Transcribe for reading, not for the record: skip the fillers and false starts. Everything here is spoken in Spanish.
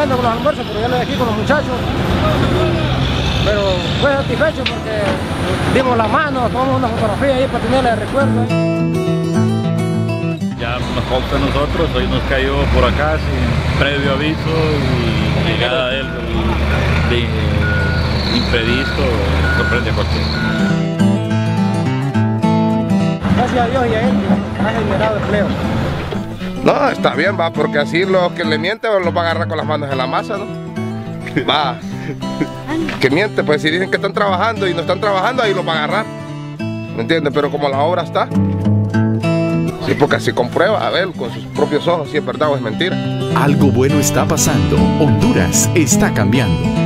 batallando con los almuerzos, pero ya lo dejé con los muchachos. Pero fue satisfecho porque dimos la mano, tomamos una fotografía ahí para tenerla de recuerdo. Ya nos consta a nosotros, hoy nos cayó por acá sin previo aviso y llegada de él de imprevisto, sorprende a cualquiera. Gracias a Dios y a él ha generado empleo. No, está bien, va, porque así los que le mienten los va a agarrar con las manos en la masa, ¿no? Va. Que miente, pues si dicen que están trabajando y no están trabajando, ahí los va a agarrar. ¿Me entiendes? Pero como la obra está. Sí, porque así comprueba, a ver, con sus propios ojos si es verdad o es mentira. Algo bueno está pasando. Honduras está cambiando.